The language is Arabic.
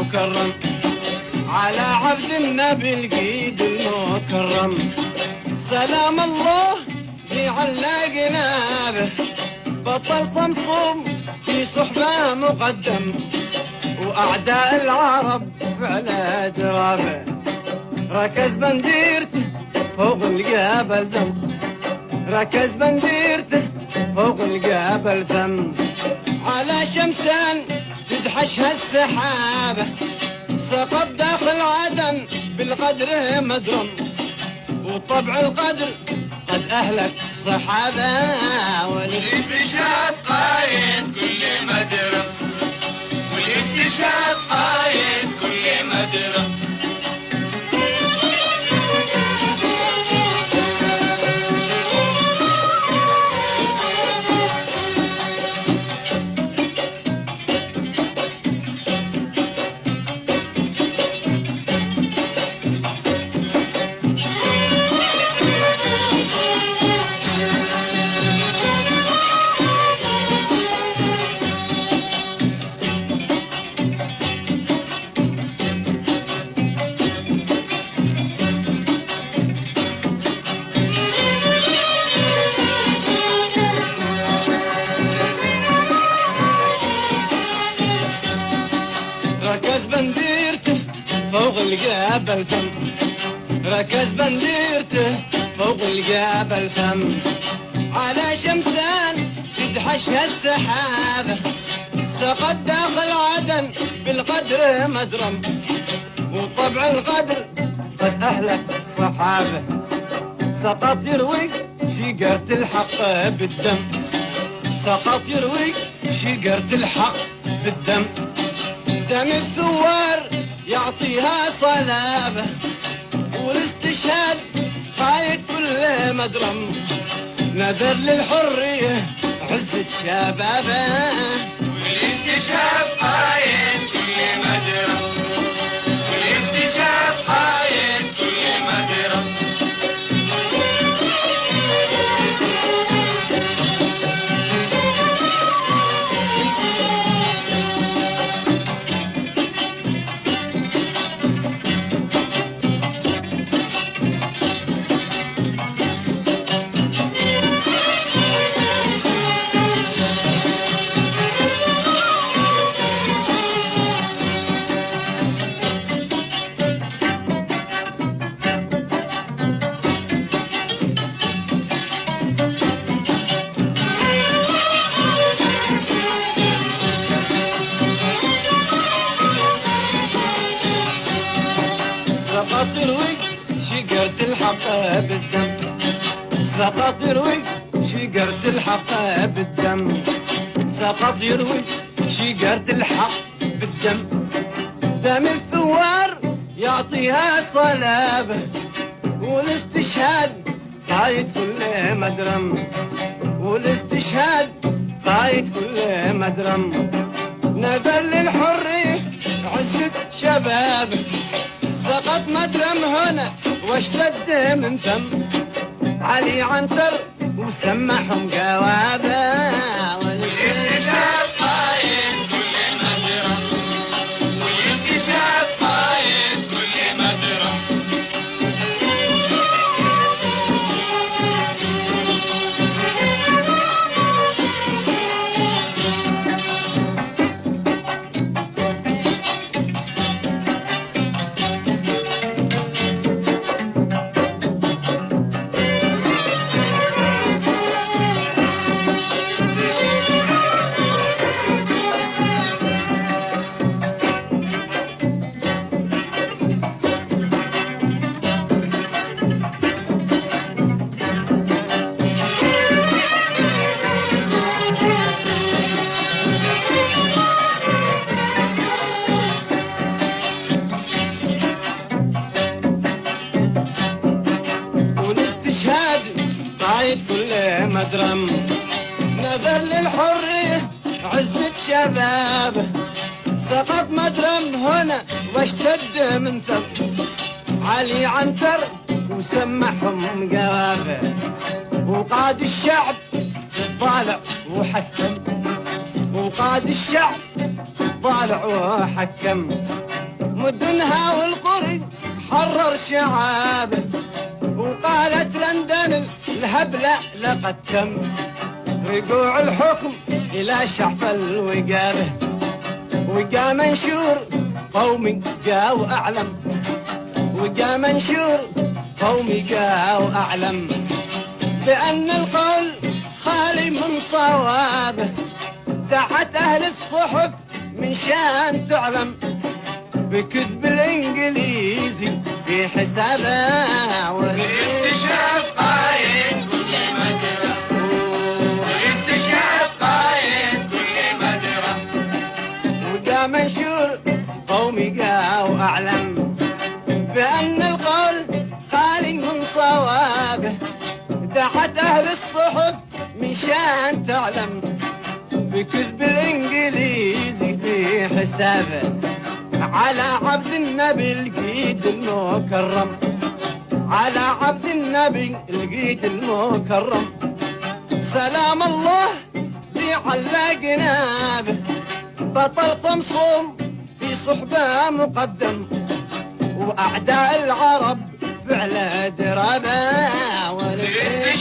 مكرم على عبد النبي القيد المكرم. سلام الله بيعلقنا به بطل صمصوم في صحبه مقدم، واعداء العرب على درابه ركز بنديرته فوق الجبل ذم، ركز بنديرته فوق الجبل ذم. على شمسان تدحشها السحابه سقط داخل عدن بالقدر مدرم، وطبع القدر قد أهلك صحابة. والاستشهاد قايد كل مدرم، والاستشهاد قايد كل مدرم. ركز بنديرته فوق الجبل ثم، ركز بنديرته فوق الجبل ثم. على شمسان تدحشها السحابة سقط داخل عدن بالقدر مدرم، وطبع القدر قد أهلك صحابة. سقط يروي شجرة الحق بالدم، سقط يروي شجرة الحق بالدم. دم الثوار يعطيها صلابة، والاستشهاد قايد كل مدرم. نذر للحرية عزة شبابه، والاستشهاد قايد كل مدرم، والاستشهاد قايد كل مدرم. سقط يروي شجرة الحق بالدم، سقط يروي شجرة الحق بالدم، سقط يروي شجرة الحق بالدم. دم الثوار يعطيها صلابة، والاستشهاد قايد كل مدرم، والاستشهاد قايد كل مدرم. نذر للحرية عزة شبابه سقط مدرم هنا واشتد من ثم. علي عنتر وسمحهم جوابه، والاستشهاد قايد كل مدرم، والاستشهاد قايد كل مدرم. والاستشهاد قايد كل مدرم. نذر للحرية عزة شبابه سقط مدرم هنا واشتد من ثم. علي عنتر وسمحهم جوابه، وقاد الشعب طالع وحكم، وقاد الشعب طالع وحكم. أردنها والقري حرر شعابه، وقالت لندن الهبلة لقد تم رجوع الحكم إلى شعب الوقابه. وجا منشور قومي جا وأعلم، وجا منشور قومي جا وأعلم بأن القول خالي من صوابه. تحت أهل الصحف من شان تعلم بكذب الإنجليزي في حسابه. والاستشهاد قايد كل مدرة، والاستشهاد قايد كل مدرة. وجا منشور قومي جا وأعلم بأن القول خالي من صوابه. تحت أهل الصحف من شان تعلم بكذب الإنجليزي في حسابه. على عبد النبي القيد المكرم، على عبد النبي القيد المكرم سلام الله ذي على جنابه. بطل صمصوم في صحبه مقدم، وأعداء العرب فعل درابه.